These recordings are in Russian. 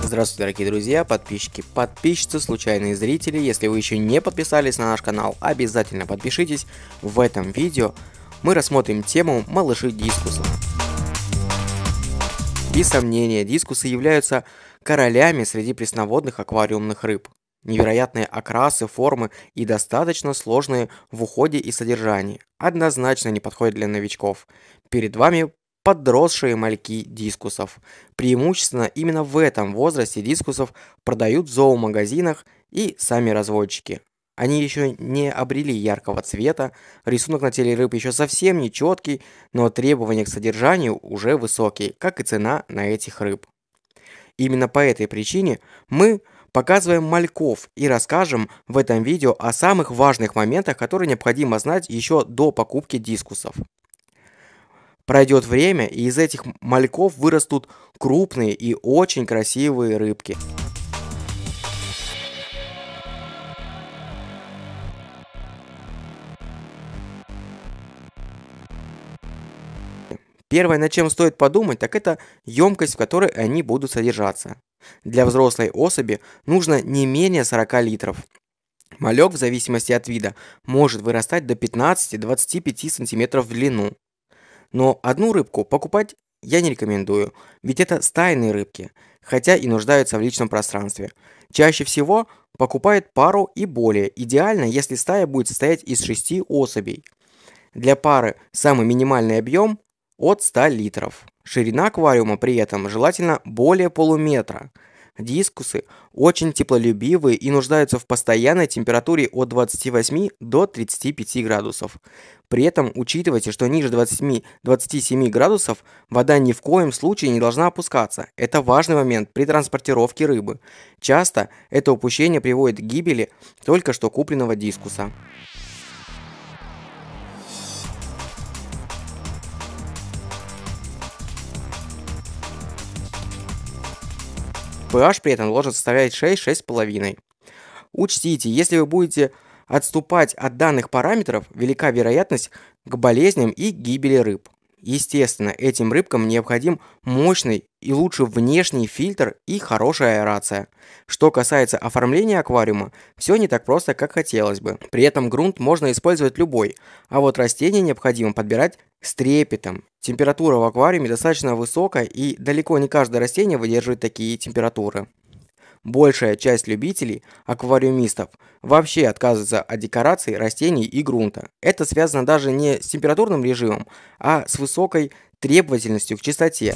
Здравствуйте, дорогие друзья, подписчики, подписчицы, случайные зрители. Если вы еще не подписались на наш канал, обязательно подпишитесь. В этом видео мы рассмотрим тему малыши дискуса. Без сомнения, дискусы являются королями среди пресноводных аквариумных рыб. Невероятные окрасы, формы и достаточно сложные в уходе и содержании. Однозначно не подходят для новичков. Перед вами подросшие мальки дискусов. Преимущественно именно в этом возрасте дискусов продают в зоомагазинах и сами разводчики. Они еще не обрели яркого цвета, рисунок на теле рыб еще совсем не четкий, но требования к содержанию уже высокие, как и цена на этих рыб. Именно по этой причине мы показываем мальков и расскажем в этом видео о самых важных моментах, которые необходимо знать еще до покупки дискусов. Пройдет время, и из этих мальков вырастут крупные и очень красивые рыбки. Первое, над чем стоит подумать, так это емкость, в которой они будут содержаться. Для взрослой особи нужно не менее 40 литров. Малек, в зависимости от вида, может вырастать до 15-25 см в длину. Но одну рыбку покупать я не рекомендую, ведь это стайные рыбки, хотя и нуждаются в личном пространстве. Чаще всего покупают пару и более, идеально, если стая будет состоять из 6 особей. Для пары самый минимальный объем от 100 литров. Ширина аквариума при этом желательно более полуметра. Дискусы очень теплолюбивые и нуждаются в постоянной температуре от 28 до 35 градусов. При этом учитывайте, что ниже 27 градусов вода ни в коем случае не должна опускаться. Это важный момент при транспортировке рыбы. Часто это упущение приводит к гибели только что купленного дискуса. pH при этом должен составлять 6-6,5. Учтите, если вы будете отступать от данных параметров, велика вероятность к болезням и гибели рыб. Естественно, этим рыбкам необходим мощный и лучше внешний фильтр и хорошая аэрация. Что касается оформления аквариума, все не так просто, как хотелось бы. При этом грунт можно использовать любой, а вот растения необходимо подбирать с трепетом. Температура в аквариуме достаточно высокая, и далеко не каждое растение выдерживает такие температуры. Большая часть любителей, аквариумистов, вообще отказывается от декораций, растений и грунта. Это связано даже не с температурным режимом, а с высокой требовательностью к чистоте.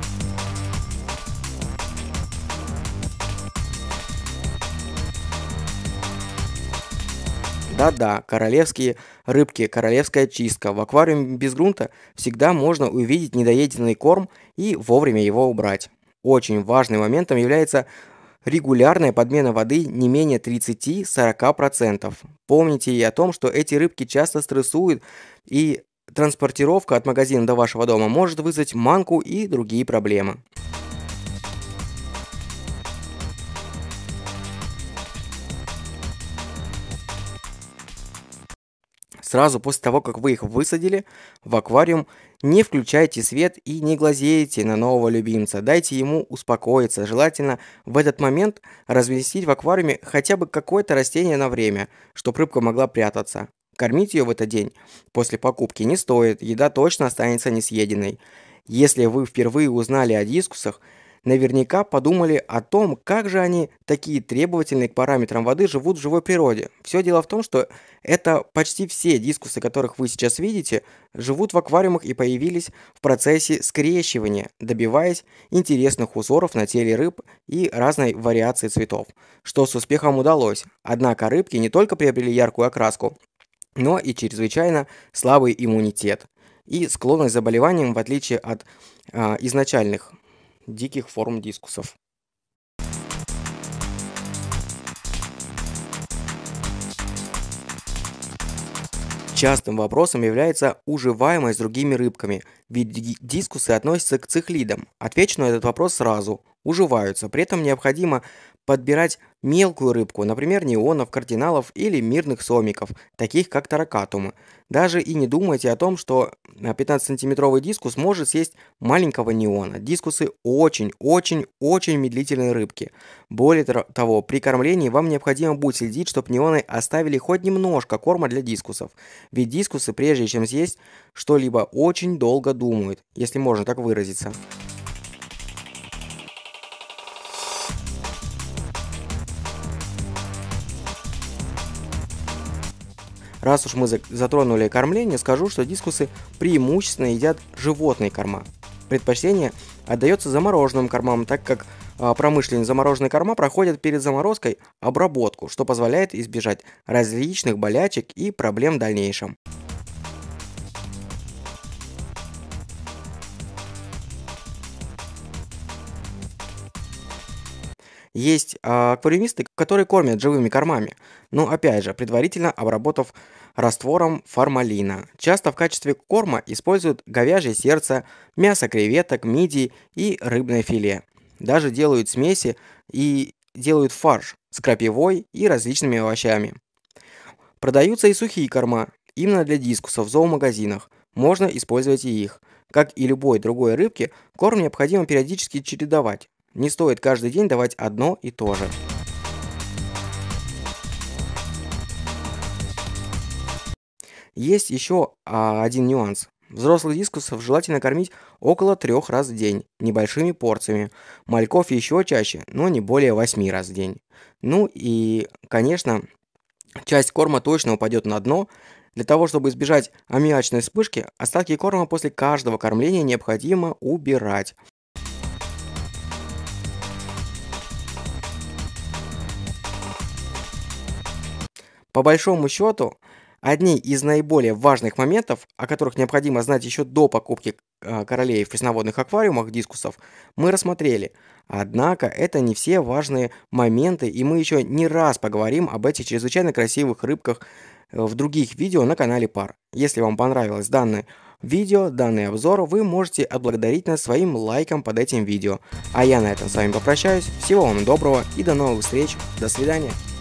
Да-да, королевские рыбки, королевская чистка. В аквариуме без грунта всегда можно увидеть недоеденный корм и вовремя его убрать. Очень важным моментом является регулярная подмена воды не менее 30-40%. Помните и о том, что эти рыбки часто стрессуют, и транспортировка от магазина до вашего дома может вызвать манку и другие проблемы. Сразу после того, как вы их высадили в аквариум, не включайте свет и не глазейте на нового любимца. Дайте ему успокоиться. Желательно в этот момент разместить в аквариуме хотя бы какое-то растение на время, чтобы рыбка могла прятаться. Кормить ее в этот день после покупки не стоит, еда точно останется несъеденной. Если вы впервые узнали о дискусах, наверняка подумали о том, как же они, такие требовательные к параметрам воды, живут в живой природе. Все дело в том, что это почти все дискусы, которых вы сейчас видите, живут в аквариумах и появились в процессе скрещивания, добиваясь интересных узоров на теле рыб и разной вариации цветов, что с успехом удалось. Однако рыбки не только приобрели яркую окраску, но и чрезвычайно слабый иммунитет и склонность к заболеваниям, в отличие от изначальных диких форм дискусов. Частым вопросом является уживаемость с другими рыбками, ведь дискусы относятся к цихлидам. Отвечу на этот вопрос сразу. уживаются. При этом необходимо подбирать мелкую рыбку, например, неонов, кардиналов или мирных сомиков, таких как таракатумы. Даже и не думайте о том, что 15-сантиметровый дискус может съесть маленького неона. Дискусы очень-очень-очень медлительные рыбки. Более того, при кормлении вам необходимо будет следить, чтобы неоны оставили хоть немножко корма для дискусов. Ведь дискусы, прежде чем съесть что-либо, очень долго думают, если можно так выразиться. Раз уж мы затронули кормление, скажу, что дискусы преимущественно едят животные корма. Предпочтение отдается замороженным кормам, так как промышленные замороженные корма проходят перед заморозкой обработку, что позволяет избежать различных болячек и проблем в дальнейшем. Есть аквариумисты, которые кормят живыми кормами, но опять же, предварительно обработав раствором формалина. Часто в качестве корма используют говяжье сердце, мясо креветок, мидий и рыбное филе. Даже делают смеси и делают фарш с крапивой и различными овощами. Продаются и сухие корма, именно для дискусов в зоомагазинах. Можно использовать и их. Как и любой другой рыбке, корм необходимо периодически чередовать. Не стоит каждый день давать одно и то же. Есть еще один нюанс. Взрослых дискусов желательно кормить около 3 раз в день, небольшими порциями. Мальков еще чаще, но не более 8 раз в день. Ну и, конечно, часть корма точно упадет на дно. Для того, чтобы избежать аммиачной вспышки, остатки корма после каждого кормления необходимо убирать. По большому счету, одни из наиболее важных моментов, о которых необходимо знать еще до покупки королей в пресноводных аквариумах дискусов, мы рассмотрели. Однако это не все важные моменты, и мы еще не раз поговорим об этих чрезвычайно красивых рыбках в других видео на канале Пар. Если вам понравилось данное видео, данный обзор, вы можете отблагодарить нас своим лайком под этим видео. А я на этом с вами попрощаюсь. Всего вам доброго и до новых встреч. До свидания.